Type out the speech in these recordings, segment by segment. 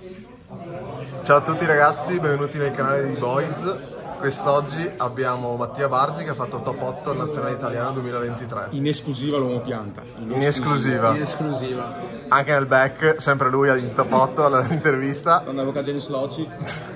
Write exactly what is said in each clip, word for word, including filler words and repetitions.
Ciao a tutti ragazzi, benvenuti nel canale di Boyz. Quest'oggi abbiamo Mattia Barzi che ha fatto top otto al Nazionale Italiano duemilaventitré. In esclusiva l'uomo pianta. In, in esclusiva. In esclusiva. Anche nel back, sempre lui in top otto all'intervista. Con l'avvocato James Loci.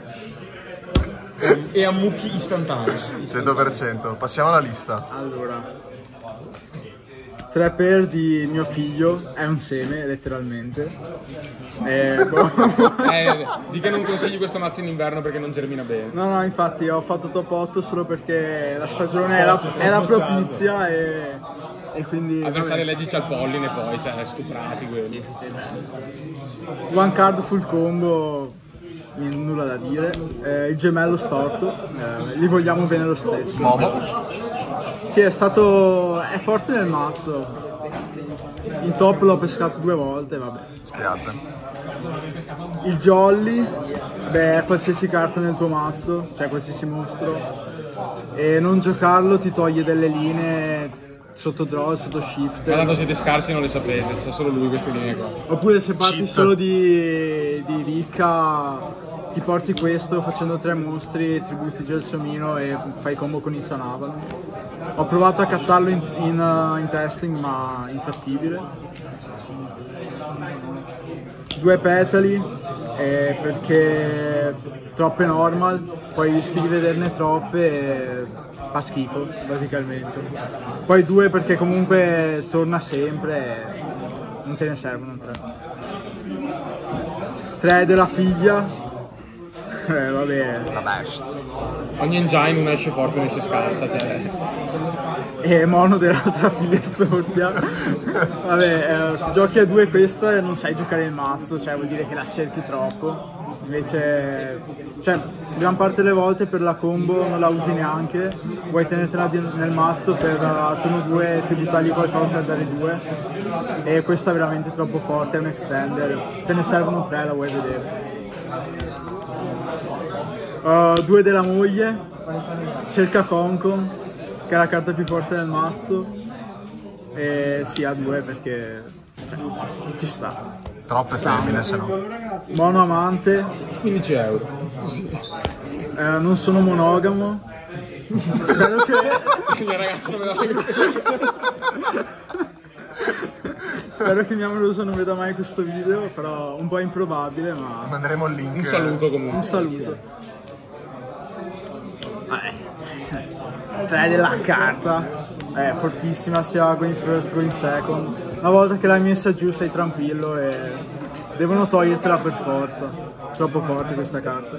E a mucchi istantanei. cento per cento. Passiamo alla lista. Allora, tre per di mio figlio, è un seme letteralmente. E, boh. eh, di che non consigli questo mazzo in inverno perché non germina bene. No, no, infatti ho fatto top otto solo perché la stagione era, era propizia e, e quindi... Avversari allergici al polline poi, cioè stuprati quelli. Sì, sì, sì. One card full combo, nulla da dire. Eh, il gemello storto, eh, li vogliamo bene lo stesso. Momo. Sì, è stato... è forte nel mazzo. In top l'ho pescato due volte, vabbè. Spiace. Il jolly, beh, qualsiasi carta nel tuo mazzo, cioè qualsiasi mostro. E non giocarlo ti toglie delle linee sotto draw, sotto shift. Ma tanto siete scarsi e non le sapete, c'è solo lui queste linee qua. Oppure se parti Cheat. solo di, di ricca, ti porti questo facendo tre mostri, tributi Gelsomino e fai combo con Insanabano. Ho provato a cattarlo in, in, in testing ma infattibile. Due petali eh, perché troppe normal, poi rischi di vederne troppe e fa schifo basicamente. Poi due perché comunque torna sempre e non te ne servono tre. Tre della figlia. Eh, vabbè. La best. Ogni engine una esce forte e una esce scarsa, cioè. E mono dell'altra figlia storpia. Vabbè, eh, se giochi a due questa e non sai giocare il mazzo, cioè vuol dire che la cerchi troppo. Invece, cioè, gran parte delle volte per la combo non la usi neanche, vuoi tenertela nel mazzo per a turno due tributargli qualcosa e dare due. E questa è veramente troppo forte, è un extender. Te ne servono tre, la vuoi vedere. Uh, due della moglie, cerca Concon, che è la carta più forte del mazzo, e sì, a due perché cioè, ci sta. Troppe sta. femmine se no. Mono amante, quindici euro. Sì. Eh, non sono monogamo. Spero che... mia ragazza non me la Spero che mia amorosa non veda mai questo video, però un po' improbabile, ma... Manderemo il link. Un saluto comunque. Un saluto. tre della carta, è fortissima sia going first going second. Una volta che l'hai messa giù sei tranquillo e devono togliertela per forza. Troppo forte questa carta.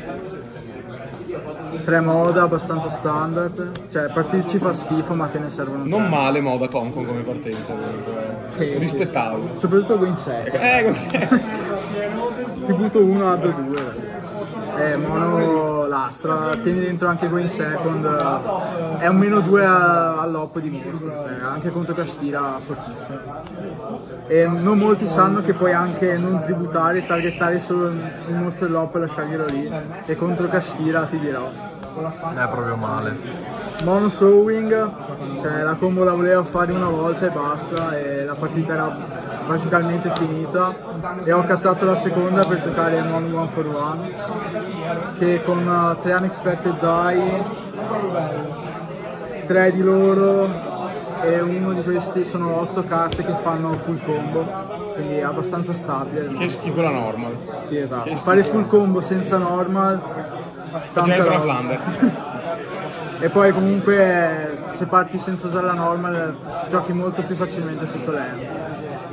tre moda abbastanza standard, cioè partirci fa schifo ma te ne servono tre. Non male moda Concon come partenza comunque. Sì, rispettabile. Sì. Soprattutto going second. Eh, cos'è? Tributo uno a due. Eh, mono lastra, tieni dentro anche going second, è un meno due all'op di mostro, cioè anche contro Castira fortissimo. E non molti sanno che puoi anche non tributare e targettare solo il mostro dell'op e lasciarglielo lì, e contro Castira ti dirò. È proprio male. Mono sowing, cioè la combo la voleva fare una volta e basta e la partita era basicamente finita e ho cattato la seconda per giocare il mono one for one che con uh, tre unexpected die, tre di loro e uno di questi sono otto carte che fanno full combo, quindi è abbastanza stabile. Che schifo la normal. Sì, esatto. Fare full combo senza normal, tanta una roba. Flander. E poi comunque se parti senza usare la normal giochi molto più facilmente sotto l'end.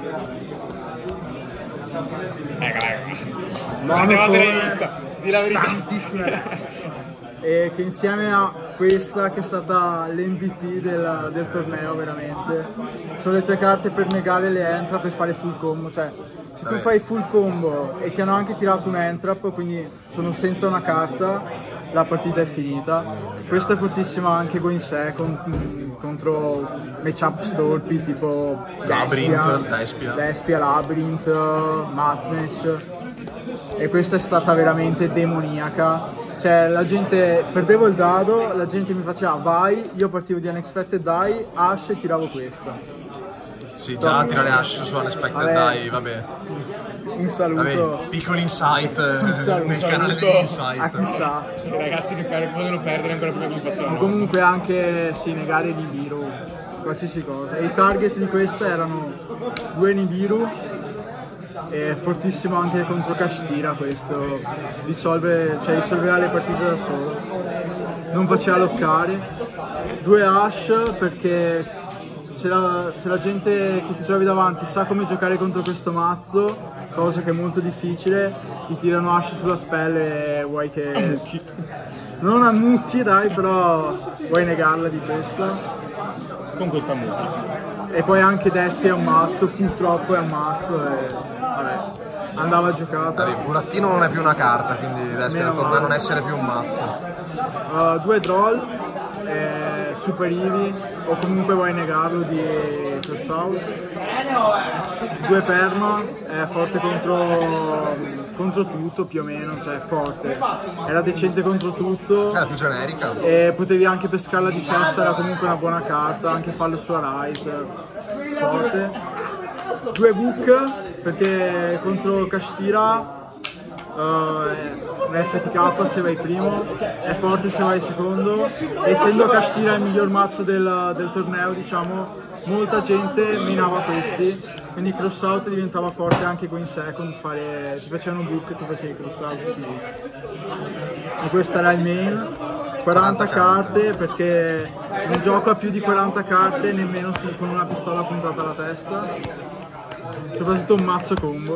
Ecco, ecco. Mono Quante volte l'hai come vista? Di la verità. tantissime. E che insieme a questa che è stata l'M V P del, del torneo veramente sono le tue carte per negare le entrap per fare full combo, cioè se tu fai full combo e ti hanno anche tirato un entrap quindi sono senza una carta, la partita è finita. Questa è fortissima anche going second contro matchup storpi tipo Labyrinth, Despia, Despia, Labyrinth, Matmatch, e questa è stata veramente demoniaca. Cioè la gente, perdevo il dado, la gente mi faceva vai, io partivo di unexpected die, Ash e tiravo questa. Sì, già tirare Ash su Unexpected Vabbè. Die, vabbè. Un saluto Vabbè, piccoli insight eh, saluto. nel Un canale saluto degli a insight. chissà. I ragazzi che per- vogliono perdere ancora prima che li facciano. Ma comunque anche sì, negare Nibiru, qualsiasi cosa. E i target di questa erano due Nibiru, e fortissimo anche contro Kashtira questo, risolve, cioè risolveva le partite da solo, non faceva loccare, due Ash perché se la, se la gente che ti trovi davanti sa come giocare contro questo mazzo, cosa che è molto difficile, ti tirano Ash sulla spell e vuoi che... Non ammucchi dai, però vuoi negarla di questa. Con questa mucchi. E poi anche Despia è un mazzo, purtroppo è un mazzo e vabbè, andava giocata. Vabbè, Burattino non è più una carta, quindi Despia Meno torna a male. non essere più un mazzo. Uh, due Droll, eh, super Eevee, o comunque vuoi negarlo di Cross Out. Due Perma, è forte contro, contro tutto più o meno, cioè forte. Era decente contro tutto. Era più generica. E potevi anche pescarla di sesta, era comunque una buona carta, anche farlo su Arise, forte. Due Book, perché contro Kashtira uh, è F T K se vai primo, è forte se vai secondo, e essendo Kashtira il miglior mazzo del, del torneo, diciamo, molta gente minava questi, quindi cross out diventava forte anche con in second, fare, ti facevano book e tu facevi cross out su lui. E questo era il main, quaranta carte, perché non gioco a più di quaranta carte nemmeno se con una pistola puntata alla testa, soprattutto un mazzo combo.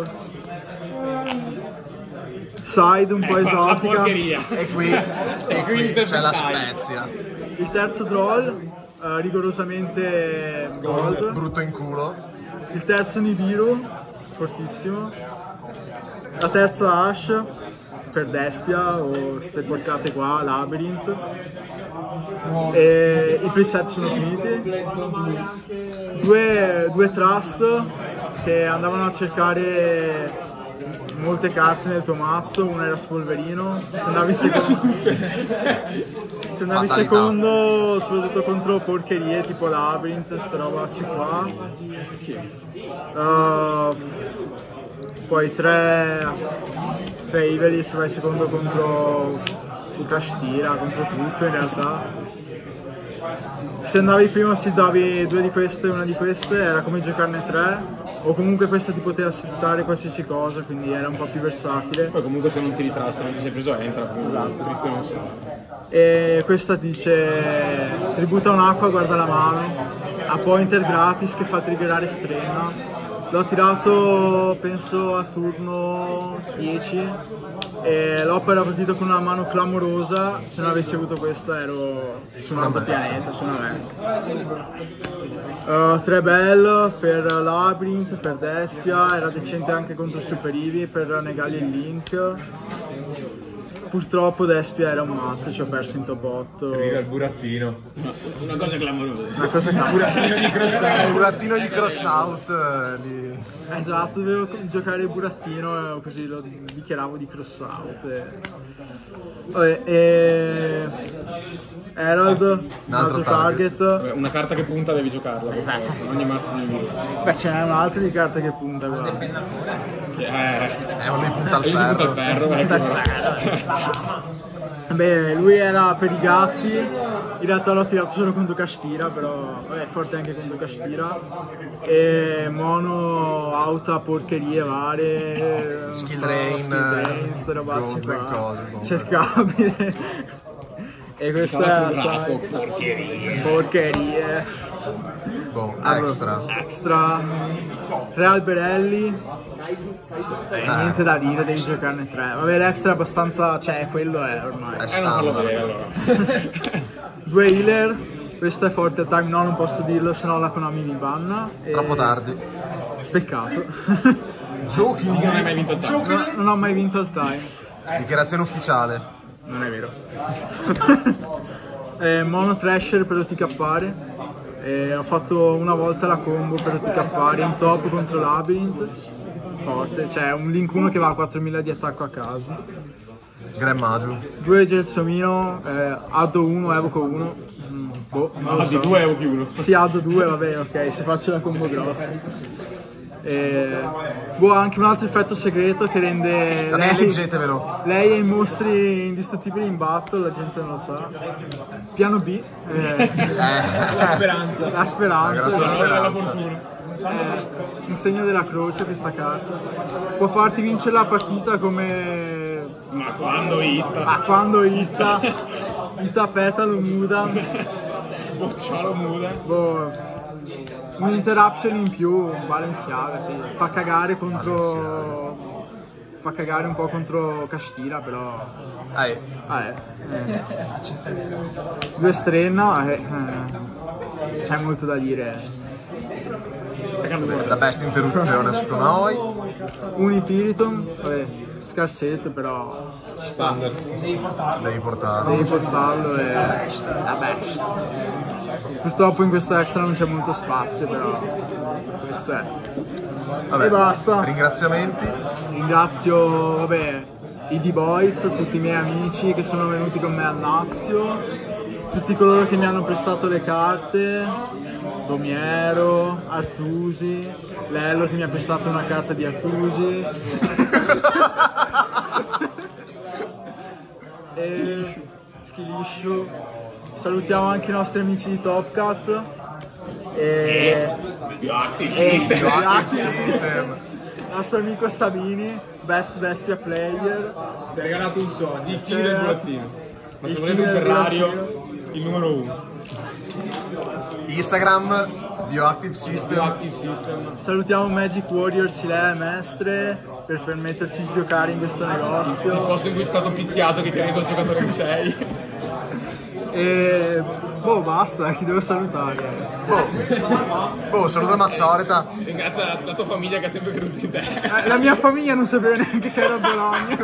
Side un po' Ecco, la esotica. porcheria. E qui, e qui c'è la Spezia. Il terzo Droll, eh, rigorosamente gold. Brutto in culo. Il terzo Nibiru, fortissimo. La terza Ash, per Despia o queste porcate qua, Labyrinth. E i preset sono finiti. Due, due Trust che andavano a cercare molte carte nel tuo mazzo, una era Spolverino, se andavi secondo, se andavi Fatalità. secondo soprattutto contro porcherie tipo Labyrinth, sta roba ci qua. Uh, poi tre tre Iveri se vai secondo contro Kashtira, contro tutto in realtà. Se andavi prima si davi due di queste e una di queste, era come giocarne tre, o comunque questa ti poteva settare qualsiasi cosa, quindi era un po' più versatile. Poi comunque se non ti ritrasta, non ti sei preso entra, esatto. Triste non so. E questa dice tributa un'acqua, guarda la mano, ha pointer gratis che fa triggerare Strenna. L'ho tirato penso a turno dieci e l'Oppa era partito con una mano clamorosa, se non avessi avuto questa ero su un altro pianeta, su una Mac. Uh, tre Bell per Labyrinth, per Despia, era decente anche contro Super Eevee per negargli il link. Purtroppo Despia era un mazzo, ci ho perso in top otto. Serviva il burattino. Una cosa clamorosa. Una cosa clamorosa. Un burattino di cross out. eh, Di... Esatto, dovevo giocare il burattino e così lo dichiaravo di cross out. E... Vabbè, e... Herald, un altro target. target. Una carta che punta devi giocarla, per forza, ogni mazzo di video. Beh, ce n'è un'altra di carta che punta, guarda. Eh, È uno di punta al io di punta al ferro. ferro, Punta al ecco. Beh, lui era per i gatti, in realtà l'ho tirato solo contro Kashtira, però vabbè, è forte anche contro Kashtira. E mono, auta, porcherie varie, non Skill so, drain, skill drain, ste robazze gold e qua, cose, comunque. cercabile. E questa è Draco, sai, porcherie. porcherie. Boh, Allora, extra. extra, tre alberelli. Eh, Eh. niente da dire, devi giocarne tre. Vabbè, l'extra è abbastanza, cioè quello è ormai. È Eh, non farlo standard. vedere allora. Due healer, questo è forte time, no non posso dirlo, se no la Konami mi banna. E- Troppo tardi. Peccato. Giochi Non hai mai vinto il time. No, non ho mai vinto il time, Dichiarazione ufficiale. non è vero. eh, mono Thrasher per O T K-pare. Eh, ho fatto una volta la combo per O T K-pare in top contro Labyrinth. Forte, cioè un link uno che va a quattromila di attacco a caso. Gran Maju. due Gelsomino, eh, Addo uno, Evoco uno. Mm, boh, non lo Ah, di so. due euro più uno. Sì, Addo due, va bene, ok, se faccio la combo grossa. E... boh, ha anche un altro effetto segreto che rende Vabbè, leggetevelo. lei e i mostri indistruttibili in battle, la gente non lo sa. Piano B, eh, La speranza. la speranza, La grossa eh, speranza. La fortuna. eh, un segno della croce questa carta. Può farti vincere la partita come... Ma quando hit? ma quando Ita, Ita Petalo muda, Boccialo muda. boh, un interruption in più, un Balenciaga, sì. Fa cagare contro... fa cagare un po' contro Castira, però... Ehi, Ah, eh. eh. Due Strenna, eh, eh. c'è molto da dire. la best interruzione su noi. Un Ipiriton, vabbè, scarsetto, però ci sta. Devi portarlo. Devi portarlo e la best. Purtroppo in questo extra non c'è molto spazio, però questo è. Vabbè, E basta. Ringraziamenti. Ringrazio, vabbè, i D-Boys, tutti i miei amici che sono venuti con me al Nazio, tutti coloro che mi hanno prestato le carte, Domiero, Artusi, Lello che mi ha prestato una carta di Artusi. E Schiliscio. Salutiamo anche i nostri amici di Top Cat. E... Più active e... system. e- Active System. il nostro amico Sabini, best Despia player. Ci ha regalato un so, il king C'è- del burattino. Ma se il volete un king del terrario, burattino. il numero uno. Instagram, Bioactive Più System. active system. Salutiamo Magic Warrior, Silea e Mestre per permetterci di giocare in questo Il negozio. posto in cui è stato picchiato che ti ha reso il giocatore di sei. E boh, basta, chi devo salutare? Boh, boh, saluta Massoreta. Ringrazio la, la tua famiglia che ha sempre creduto in te. Eh, La mia famiglia non sapeva neanche che era a Bologna.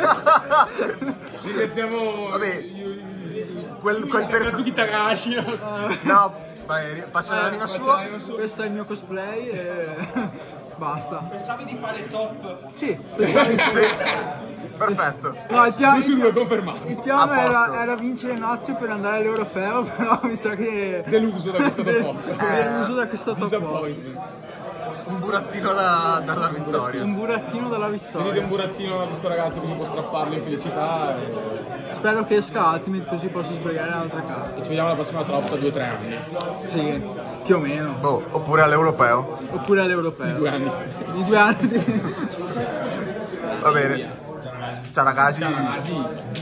Ringraziamo Vabbè, quel, quel personaggio. Kazuki Takahashi. No, vai, faccia l'anima sua. Questo è il mio cosplay e basta. Pensavi di fare top? Sì, pensavo- Sì, perfetto. no, il piano, Due su due confermato. il piano A posto. era, era vincere Nazio per andare all'Europeo, però mi sa che... Deluso da questo De- top up. Deluso da questo top up. Disappointment. Un burattino da- dalla vittoria. Un burattino dalla Venite vittoria. un burattino a questo ragazzo così può strapparlo in felicità e... Spero che esca Ultimate così posso sbrigare un'altra carta. e ci vediamo alla prossima top tra due o tre anni. Sì, più o meno. Boh, oppure all'europeo. Oppure all'Europeo. Di due anni. Di due anni. Va bene. Ciao ragazzi. Ah, sì.